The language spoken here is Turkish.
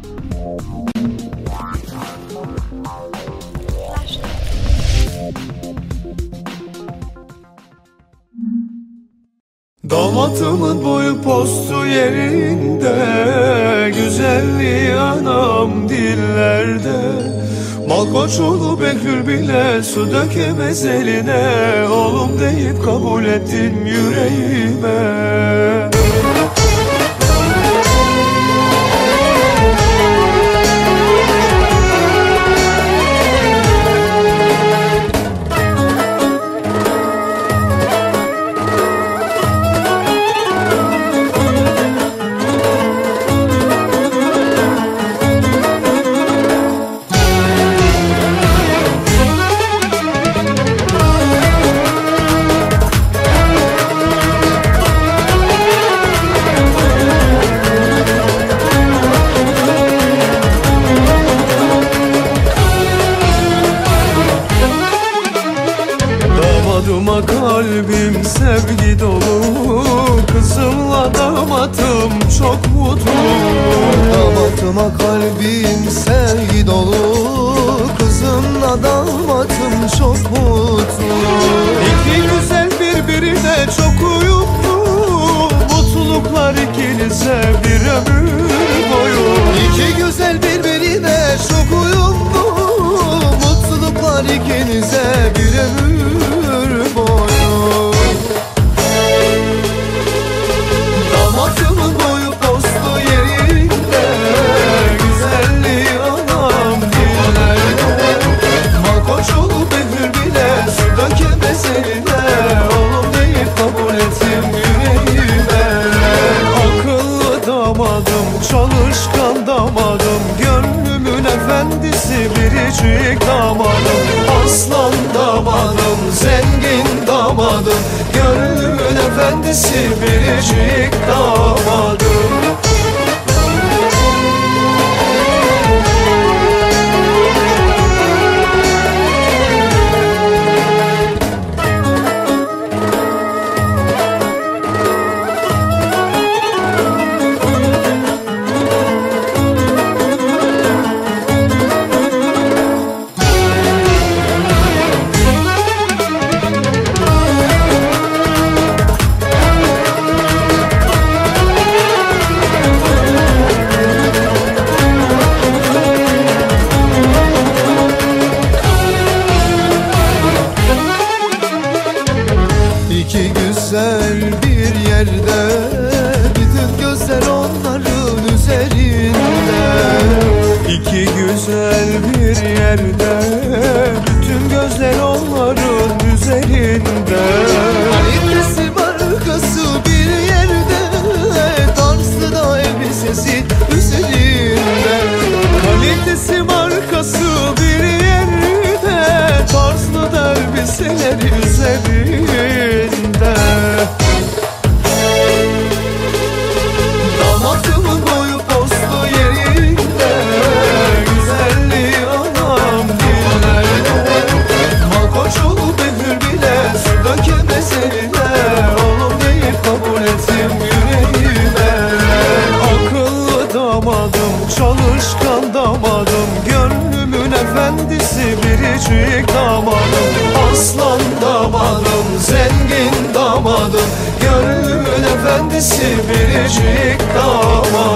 Damatımın boyu postu yerinde, güzelliği anam dillerde. Malkoçoğlu Behlül bile su dökemez eline, oğlum deyip kabul ettin yüreğime. Damadıma kalbim sevgi dolu, kızımla damatım çok mutlu. Damadıma kalbim sevgi dolu, kızımla damatım çok mutlu. İki güzel birbirine çok uyumlu, mutluluklar ikinize bir ömür boyu. İki güzel birbirine çok uyumlu, mutluluklar ikinize bir ömür boyu. Damatımın boyu postu yerinde, güzelliği anam dillerde. Malkoçoğlu Behlül bile su dökemez eline, oğlum deyip kabul ettim yüreğime. Akıllı damadım, çalışkan damadım, gönlümün efendisi biricik damadım. Aslan damadım, zengin damadım, gönlümün efendisi biricik damadım. İki güzel bir yerde, bütün gözler onların üzerinde. İki güzel bir yerde, bütün gözler onların üzerinde. Kalitesi markası bir yerde, tarzı da elbisesi üzerinde. Kalitesi markası bir yerde, tarzlı da elbiseleri üzerinde. Damatımın boyu postu yerinde, güzelliği anam dillerde. Malkoçoğlu Behlül bile su dökemez eline, oğlum deyip kabul ettim yüreğime. Akıllı damadım, çalışkan damadım, gönlümün efendisi biricik damadım. Aslan damadım, zengin damadım, gönlümün efendisi biricik damadım.